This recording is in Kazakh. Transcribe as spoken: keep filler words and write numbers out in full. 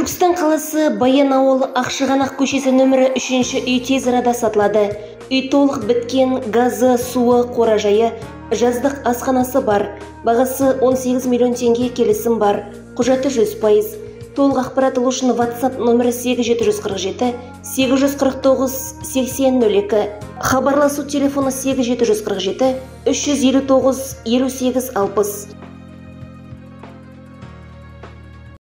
Түркістан қаласы Баян ауылы Ақшығанақ көшесі нөмірі үшінші үй тез арада сатылады. Үй толық біткен, газы, суы, қоражайы, жаздық асханасы бар. Бағасы он сегіз миллион теңге, келісім бар. Құжаты жүз пайыз. Толық ақпарат алу үшін WhatsApp нөмірі сегіз жеті жүз қырық жеті сегіз жүз қырық тоғыз сексен нөл екі. Хабарласу телефоны сегіз жеті жүз қырық жеті үш жүз елу тоғыз елу сегіз алпыс.